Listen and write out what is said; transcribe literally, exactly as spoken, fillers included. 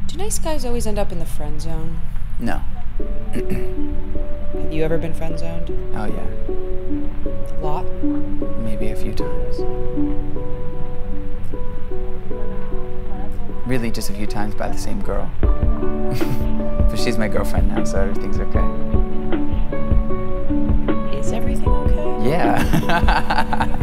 Do nice guys always end up in the friend zone? No. Have you ever been friend zoned? Oh, yeah. A lot? Maybe a few times. Really, just a few times by the same girl. But she's my girlfriend now, so everything's okay. Is everything okay? Yeah.